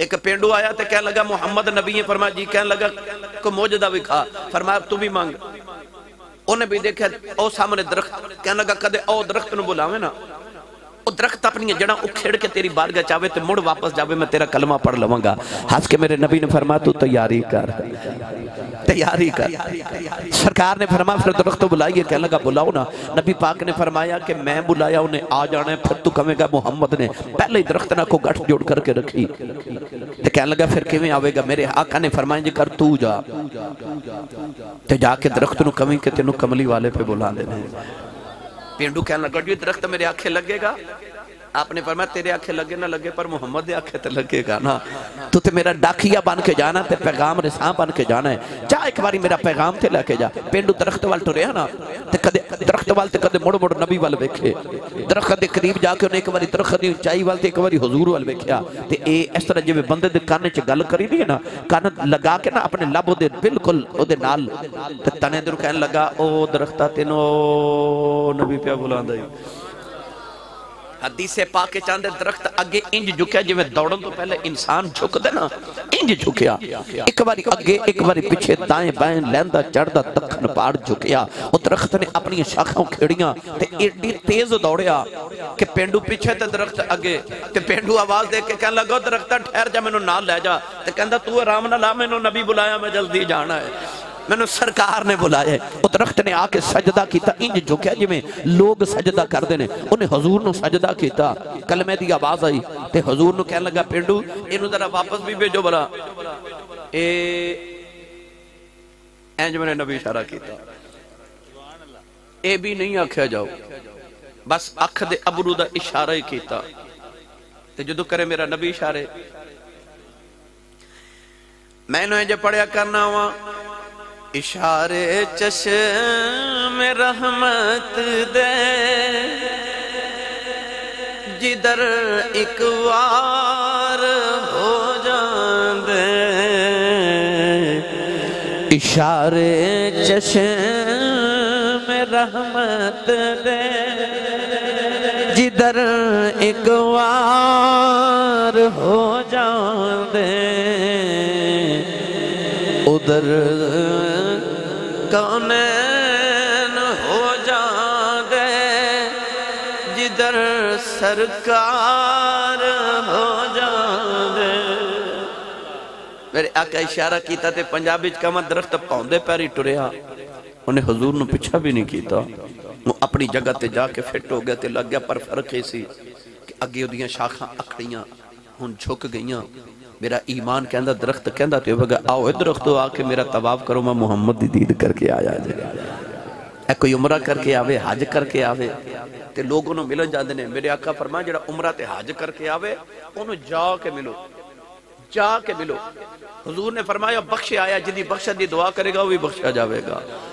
ایک پینڈو آیا تے کہنے لگا محمد نبی ہے، فرمایا جی، کہنے لگا کو موجدہ بھی کھا، فرمایا تو بھی مانگ، انہیں بھی دیکھا او سامنے درخت، کہنے لگا کدے او درخت نو بلاوے نا، او درخت اپنی جڑا اکھیڑ کے تیری بارگاہ چاہے تے مڑ واپس جاوے، میں تیرا کلمہ پڑھ لوں گا۔ ہنس کے میرے نبی نے فرمایا تو تیاری کر، تیاری کر۔ سرکار نے فرمایا پھر درخت بلائیے، کہنے لگا بلاؤ نا۔ نبی پاک نے فرمایا کہ میں بلایا انہیں آ جانا ہے، پھر تو کہے گا محمد نے پہلے ہی درخت نہ کو گھٹ جوڑ کر کے رکھی، تو کہنے لگا پھر کیویں آوے گا؟ میرے آقا نے فرمایا جی کر تو جا، تو جا کے درخت نو کہیں کہ تینوں کملی والے پہ بلا دینے۔ پینڈو کہنے لگا جو درخت میرے آنکھیں لگے گا؟ آپ نے فرمایا تیرے آنکھیں لگے نہ لگے پر محمد دے آنکھیں تے لگے گا نا، تو تے میرا ڈاکیا بن کے جانا تے پیغام رساں بن کے جانا ہے، جا ایک باری میرا پیغام تے لے کے جا۔ پینڈو درخت وال ٹریا نا، تے کدے درخت وال تے کدے مڑ مڑ نبی وال ویکھے، درخت دے قریب جا کے انہیں ایک باری درخت دی اونچائی وال تے ایک باری حضور وال ویکھیا، تے اے اس طرح جویں بندے دے کان وچ گل کری نہیں نا، کان لگا کے نا اپنے لب دے بالکل او دے نال تے تنے دے کہن لگا او درختہ تینوں نبی پیا بلاندا ہے۔ حدیث پاک چاندے درخت اگے انج جھکیا جویں دوڑن تو پہلے انسان جھک دے نا، انج جھکیا، ایک باری اگے ایک باری پیچھے دائیں بائیں لیندا چڑھدا دکھن پاڑ جھکیا۔ وہ درخت نے اپنی شاخوں کھیڑیاں تے ایڈی تیز دوڑیا کہ پینڈو پیچھے تے درخت اگے، تے پینڈو آواز دے کے کہنے لگا درختہ ٹھہر جا مینوں نال لے جا، تے کہندا تو آرام نہ لا، مینوں نبی بلایا میں جلدی جانا ہے، مینوں سرکار نے بلایا ہے۔ وہ درخت نے آ کے سجدہ کیتا، انج جھکیا جویں لوگ سجدہ کر دینے، انہیں حضور نو سجدہ کیتا، کلمے دی آواز آئی تے حضور نو کہنے لگا پینڈو اینو ذرا واپس بھی بھیجو بلا، اینج میں نے نبی اشارہ کیتا، اے بھی نہیں آکھیا جاؤ، بس اکھ دے ابرو دا اشارہ ہی کیتا، تے جدو کرے میرا نبی اشارے میں نے جو پڑھیا کرنا ہوا اشارے چشم رحمت دے جدر ایک وار ہو جان دے، اشارے چشم رحمت دے جدر ایک وار ہو جان دے، ادھر کونین ہو جان دے جدھر سرکار ہو جان دے۔ میرے آقا اشارہ کیتا تے پنجابی کما درخت پاؤندے پیری ٹریا، انہیں حضور نو پچھا بھی نہیں کیتا، وہ اپنی جگہ تے جا کے فٹ ہو گیا تے لگ گیا، پر فرق ہے سی کہ اگے دیاں شاخاں اکھڑیاں ہن جھک گئیاں۔ میرا ایمان کہندہ درخت کہندہ تو بگا آؤ اے درختو آ کے میرا طواف کرو، میں محمد دی دید کر کے آیا جائے، اے کوئی عمرہ کر کے آوے، حج کر کے آوے تے لوگوں نے ملن جاندے نے۔ میرے آقا فرمائے جڑا عمرہ تے حج کر کے آوے انہوں جا کے ملو، جا کے ملو۔ حضور نے فرمایا بخش آیا، جدی بخشت دی دعا کرے گا وہ بھی بخشا جاوے گا۔